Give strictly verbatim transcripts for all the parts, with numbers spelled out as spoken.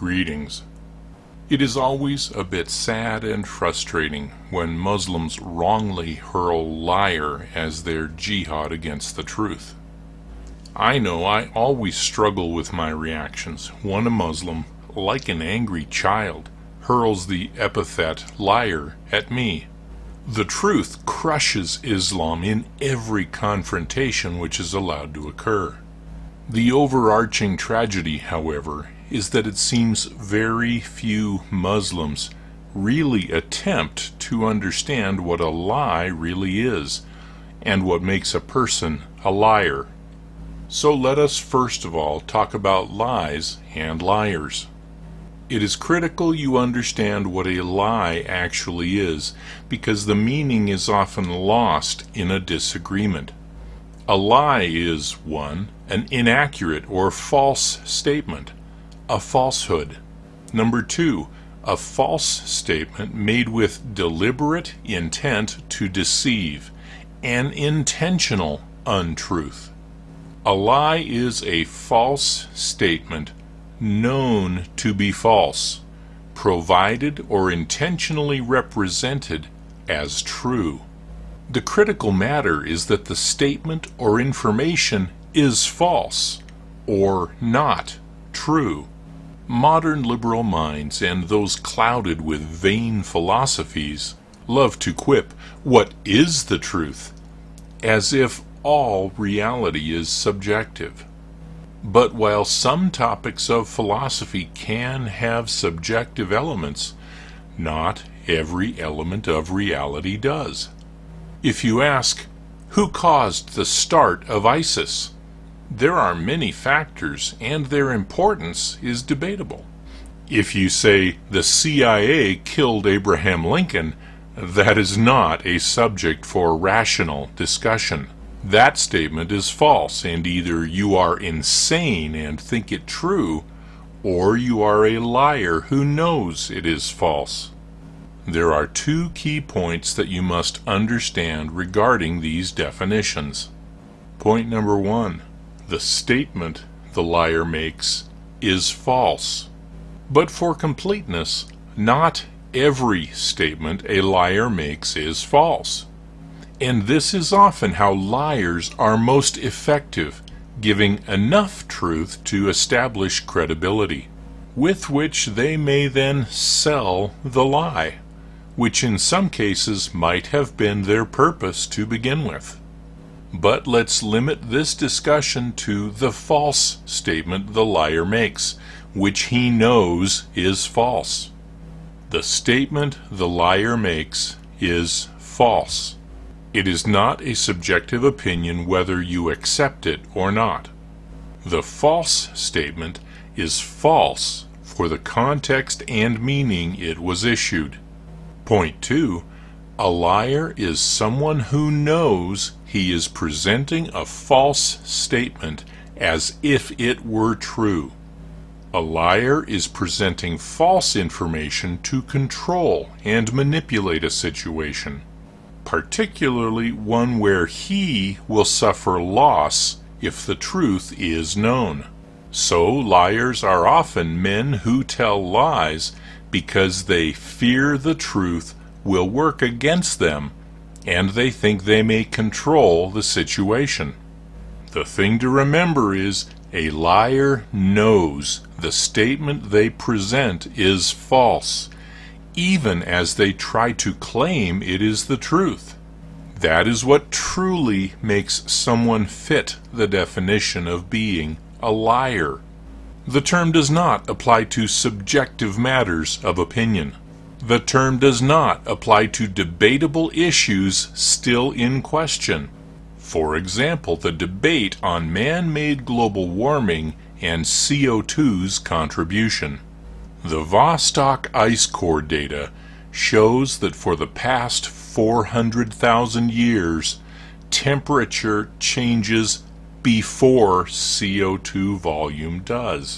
Greetings. It is always a bit sad and frustrating when Muslims wrongly hurl liar as their jihad against the truth. I know I always struggle with my reactions when a Muslim, like an angry child, hurls the epithet liar at me. The truth crushes Islam in every confrontation which is allowed to occur. The overarching tragedy, however, is that it seems very few Muslims really attempt to understand what a lie really is, and what makes a person a liar. So let us first of all talk about lies and liars. It is critical you understand what a lie actually is, because the meaning is often lost in a disagreement. A lie is, one, an inaccurate or false statement, a falsehood. Number two, a false statement made with deliberate intent to deceive, an intentional untruth. A lie is a false statement known to be false, provided or intentionally represented as true. The critical matter is that the statement or information is false or not true. Modern liberal minds and those clouded with vain philosophies love to quip, "What is the truth?" as if all reality is subjective. But while some topics of philosophy can have subjective elements, not every element of reality does. If you ask, who caused the start of ISIS? There are many factors, and their importance is debatable. If you say the C I A killed Abraham Lincoln, that is not a subject for rational discussion. That statement is false, and either you are insane and think it true, or you are a liar who knows it is false. There are two key points that you must understand regarding these definitions. Point number one. The statement the liar makes is false. But for completeness, not every statement a liar makes is false. And this is often how liars are most effective, giving enough truth to establish credibility, with which they may then sell the lie, which in some cases might have been their purpose to begin with. But let's limit this discussion to the false statement the liar makes, which he knows is false. The statement the liar makes is false. It is not a subjective opinion whether you accept it or not. The false statement is false for the context and meaning it was issued. Point two. A liar is someone who knows he is presenting a false statement as if it were true. A liar is presenting false information to control and manipulate a situation, particularly one where he will suffer loss if the truth is known. So liars are often men who tell lies because they fear the truth will work against them, and they think they may control the situation. The thing to remember is, a liar knows the statement they present is false, even as they try to claim it is the truth. That is what truly makes someone fit the definition of being a liar. The term does not apply to subjective matters of opinion. The term does not apply to debatable issues still in question. For example, the debate on man-made global warming and C O two's contribution. The Vostok ice core data shows that for the past four hundred thousand years, temperature changes before C O two volume does.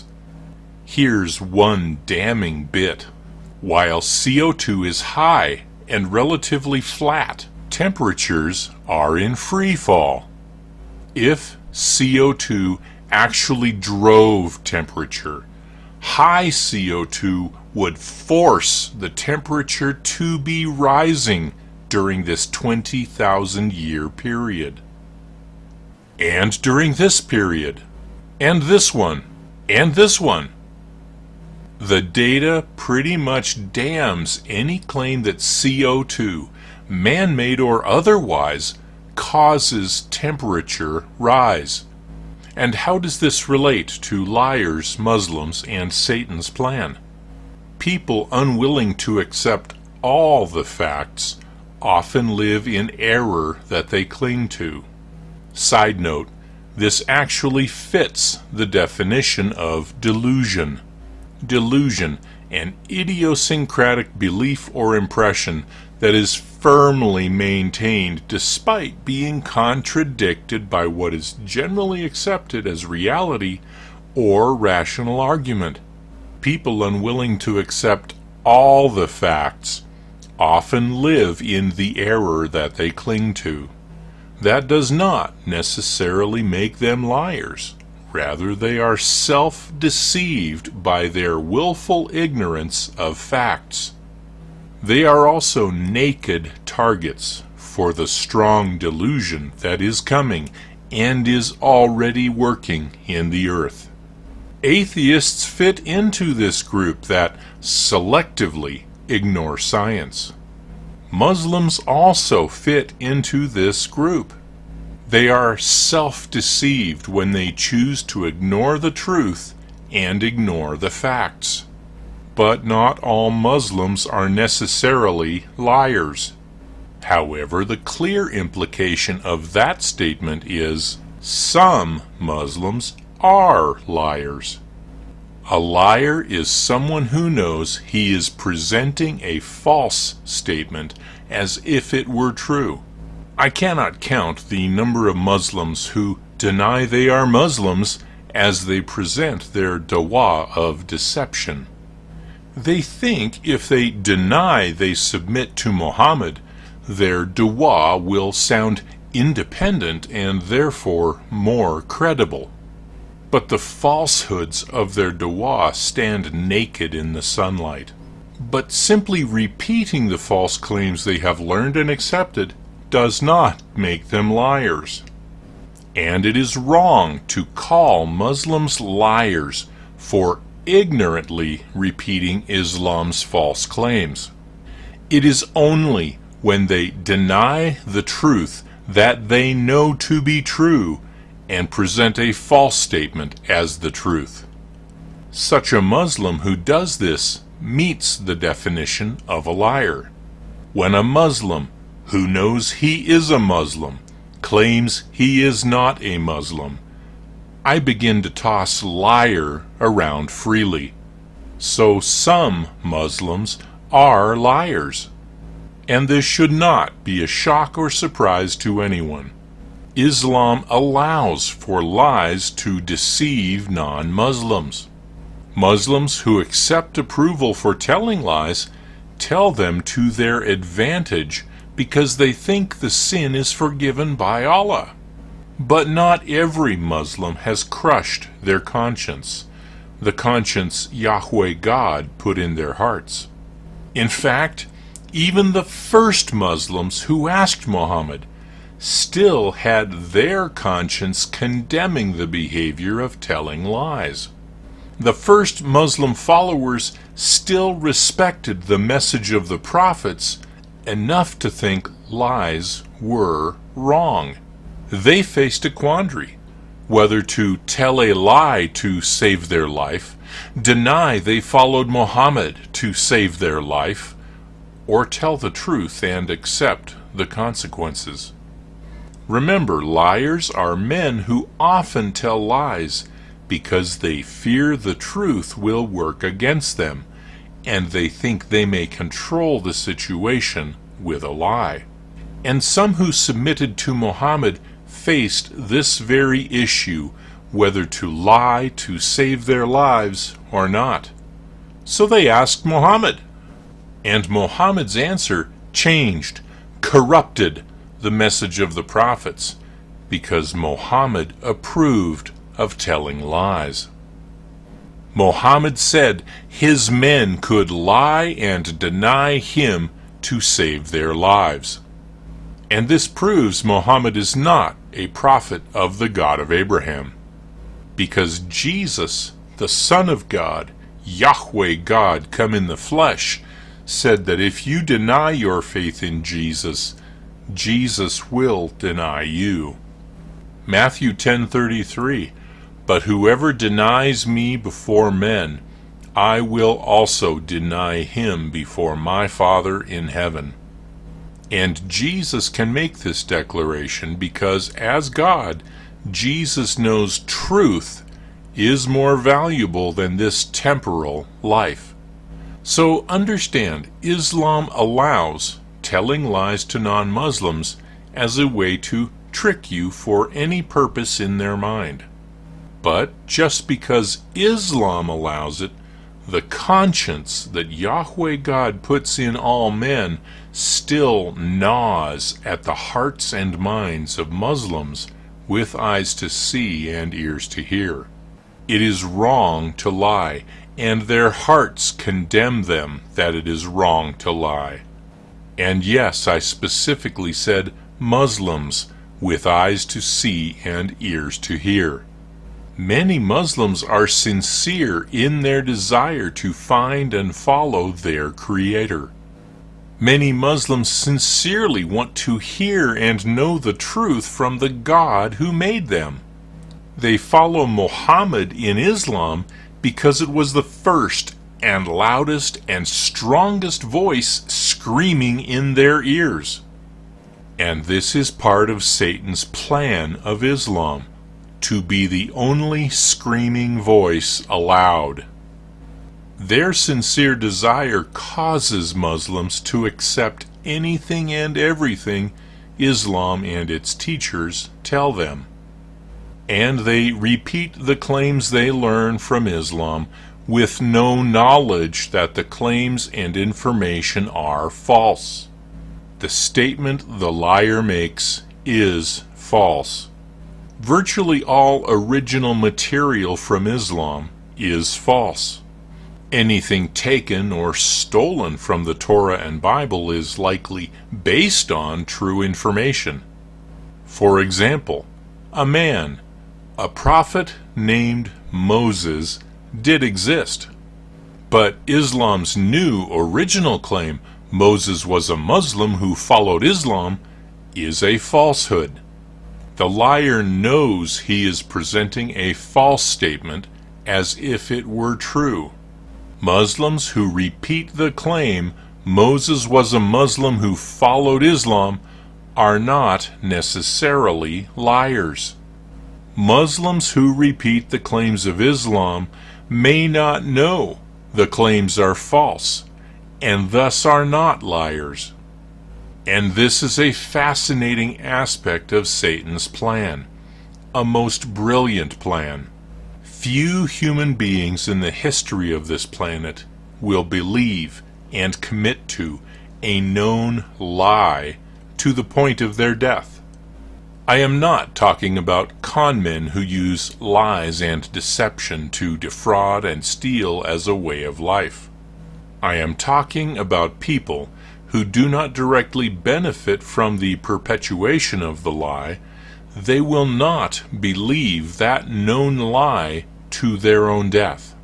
Here's one damning bit. While C O two is high and relatively flat, temperatures are in free fall. If C O two actually drove temperature high C O two would force the temperature to be rising during this twenty thousand year period. And during this period, and this one, and this one. The data pretty much damns any claim that C O two, man-made or otherwise, causes temperature rise. And how does this relate to liars, Muslims, and Satan's plan? People unwilling to accept all the facts often live in error that they cling to. Side note, this actually fits the definition of delusion. Delusion, an idiosyncratic belief or impression that is firmly maintained despite being contradicted by what is generally accepted as reality or rational argument. People unwilling to accept all the facts often live in the error that they cling to. That does not necessarily make them liars. Rather, they are self-deceived by their willful ignorance of facts. They are also naked targets for the strong delusion that is coming and is already working in the earth. Atheists fit into this group that selectively ignore science. Muslims also fit into this group. They are self-deceived when they choose to ignore the truth and ignore the facts. But not all Muslims are necessarily liars. However, the clear implication of that statement is some Muslims are liars. A liar is someone who knows he is presenting a false statement as if it were true. I cannot count the number of Muslims who deny they are Muslims as they present their dawah of deception. They think if they deny they submit to Muhammad, their dawah will sound independent and therefore more credible. But the falsehoods of their dawah stand naked in the sunlight. But simply repeating the false claims they have learned and accepted does not make them liars. And it is wrong to call Muslims liars for ignorantly repeating Islam's false claims. It is only when they deny the truth that they know to be true and present a false statement as the truth. Such a Muslim who does this meets the definition of a liar. When a Muslim who knows he is a Muslim claims he is not a Muslim, I begin to toss liar around freely. So some Muslims are liars. And this should not be a shock or surprise to anyone. Islam allows for lies to deceive non-Muslims. Muslims who accept approval for telling lies tell them to their advantage because they think the sin is forgiven by Allah. But not every Muslim has crushed their conscience, the conscience Yahweh God put in their hearts. In fact, even the first Muslims who asked Muhammad still had their conscience condemning the behavior of telling lies. The first Muslim followers still respected the message of the prophets enough to think lies were wrong. They faced a quandary, whether to tell a lie to save their life, deny they followed Muhammad to save their life, or tell the truth and accept the consequences. Remember, liars are men who often tell lies because they fear the truth will work against them, and they think they may control the situation with a lie. And some who submitted to Muhammad faced this very issue, whether to lie to save their lives or not. So they asked Muhammad, and Muhammad's answer changed, corrupted the message of the prophets, because Muhammad approved of telling lies. Muhammad said his men could lie and deny him to save their lives. And this proves Muhammad is not a prophet of the God of Abraham. Because Jesus, the Son of God, Yahweh God come in the flesh, said that if you deny your faith in Jesus, Jesus will deny you. Matthew ten thirty-three, but whoever denies me before men, I will also deny him before my Father in heaven. And Jesus can make this declaration because as God, Jesus knows truth is more valuable than this temporal life. So understand, Islam allows telling lies to non-Muslims as a way to trick you for any purpose in their mind. But just because Islam allows it, the conscience that Yahweh God puts in all men still gnaws at the hearts and minds of Muslims with eyes to see and ears to hear. It is wrong to lie, and their hearts condemn them that it is wrong to lie. And yes, I specifically said Muslims with eyes to see and ears to hear. Many Muslims are sincere in their desire to find and follow their Creator. Many Muslims sincerely want to hear and know the truth from the God who made them. They follow Muhammad in Islam because it was the first and loudest and strongest voice screaming in their ears. And this is part of Satan's plan of Islam, to be the only screaming voice allowed. Their sincere desire causes Muslims to accept anything and everything Islam and its teachers tell them. And they repeat the claims they learn from Islam with no knowledge that the claims and information are false. The statement the liar makes is false. Virtually all original material from Islam is false. Anything taken or stolen from the Torah and Bible is likely based on true information. For example, a man, a prophet named Moses, did exist. But Islam's new original claim, Moses was a Muslim who followed Islam, is a falsehood. The liar knows he is presenting a false statement as if it were true. Muslims who repeat the claim Moses was a Muslim who followed Islam are not necessarily liars. Muslims who repeat the claims of Islam may not know the claims are false, and thus are not liars. And this is a fascinating aspect of Satan's plan, a most brilliant plan. Few human beings in the history of this planet will believe and commit to a known lie to the point of their death. I am not talking about con men who use lies and deception to defraud and steal as a way of life. I am talking about people who do not directly benefit from the perpetuation of the lie. They will not believe that known lie to their own death.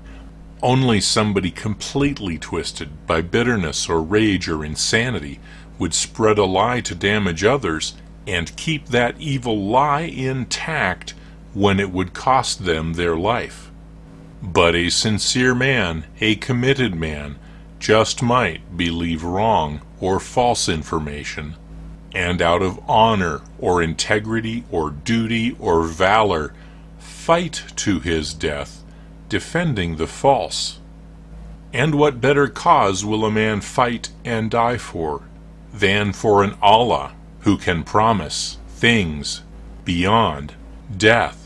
Only somebody completely twisted by bitterness or rage or insanity would spread a lie to damage others and keep that evil lie intact when it would cost them their life. But a sincere man, a committed man, just might believe wrong or false information, and out of honor or integrity or duty or valor fight to his death, defending the false. And what better cause will a man fight and die for than for an Allah who can promise things beyond death?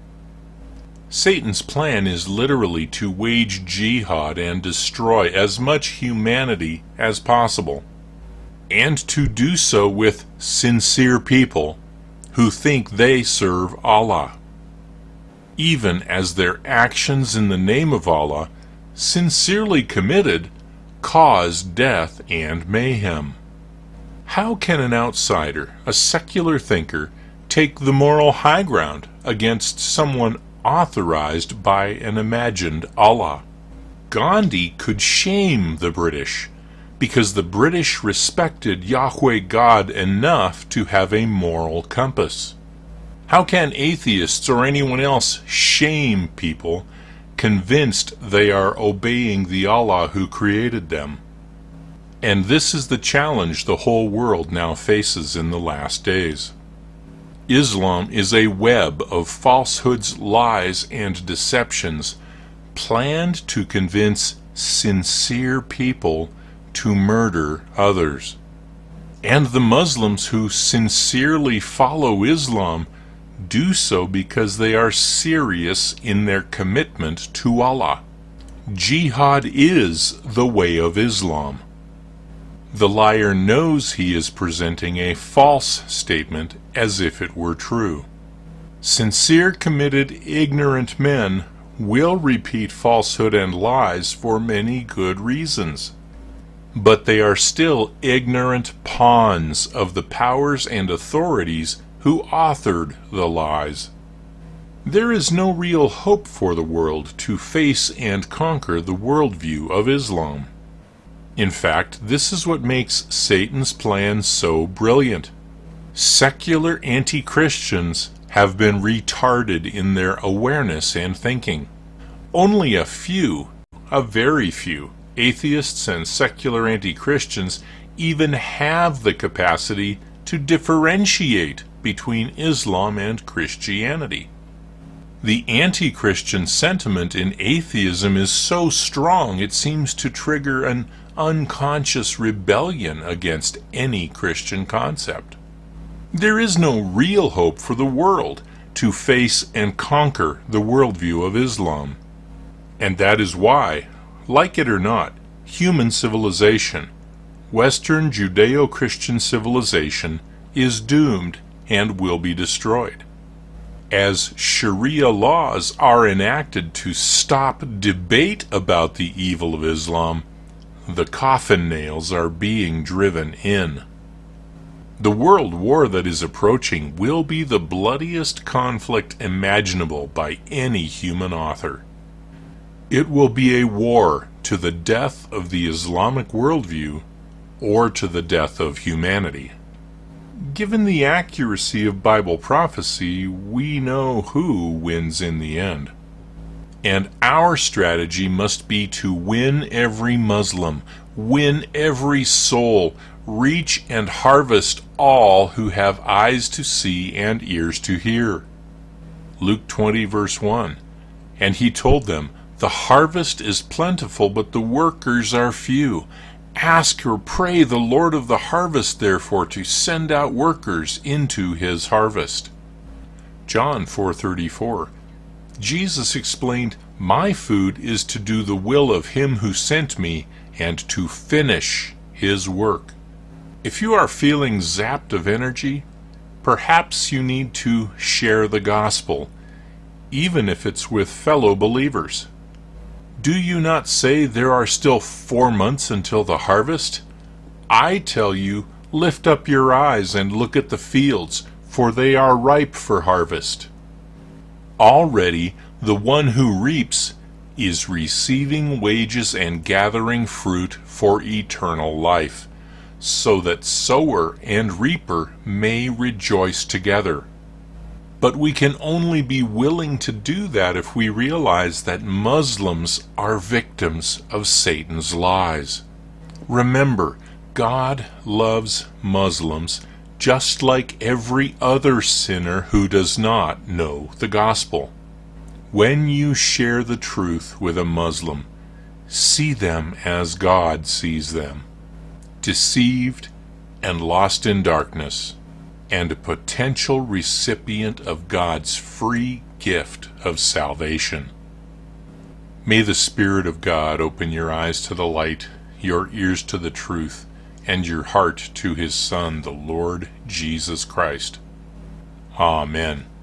Satan's plan is literally to wage jihad and destroy as much humanity as possible, and to do so with sincere people who think they serve Allah. even as their actions in the name of Allah, sincerely committed, cause death and mayhem. How can an outsider, a secular thinker, take the moral high ground against someone authorized by an imagined Allah? Gandhi could shame the British, because the British respected Yahweh God enough to have a moral compass. How can atheists or anyone else shame people convinced they are obeying the Allah who created them? And this is the challenge the whole world now faces in the last days. Islam is a web of falsehoods, lies, and deceptions planned to convince sincere people to murder others. And the Muslims who sincerely follow Islam do so because they are serious in their commitment to Allah. Jihad is the way of Islam. The liar knows he is presenting a false statement as if it were true. Sincere, committed, ignorant men will repeat falsehood and lies for many good reasons. But they are still ignorant pawns of the powers and authorities who authored the lies. There is no real hope for the world to face and conquer the worldview of Islam. In fact, this is what makes Satan's plan so brilliant. Secular anti-Christians have been retarded in their awareness and thinking. Only a few, a very few, atheists and secular anti-Christians even have the capacity to differentiate between Islam and Christianity. The anti-Christian sentiment in atheism is so strong it seems to trigger an unconscious rebellion against any Christian concept. There is no real hope for the world to face and conquer the worldview of Islam. And that is why, like it or not, human civilization, Western Judeo-Christian civilization, is doomed and will be destroyed. As Sharia laws are enacted to stop debate about the evil of Islam, the coffin nails are being driven in. The world war that is approaching will be the bloodiest conflict imaginable by any human author. It will be a war to the death of the Islamic worldview or to the death of humanity. Given the accuracy of Bible prophecy, we know who wins in the end. And our strategy must be to win every Muslim, win every soul, reach and harvest all who have eyes to see and ears to hear. Luke twenty verse one, and he told them, "The harvest is plentiful, but the workers are few. Ask or pray the Lord of the harvest, therefore, to send out workers into his harvest." John four thirty-four. Jesus explained, "My food is to do the will of him who sent me and to finish his work." If you are feeling zapped of energy, perhaps you need to share the gospel, even if it's with fellow believers. Do you not say there are still four months until the harvest? I tell you, lift up your eyes and look at the fields, for they are ripe for harvest. Already the one who reaps is receiving wages and gathering fruit for eternal life, so that sower and reaper may rejoice together. But we can only be willing to do that if we realize that Muslims are victims of Satan's lies. Remember, God loves Muslims just like every other sinner who does not know the gospel. When you share the truth with a Muslim, see them as God sees them, deceived and lost in darkness, and a potential recipient of God's free gift of salvation. May the Spirit of God open your eyes to the light, your ears to the truth, and your heart to his Son, the Lord Jesus Christ. Amen.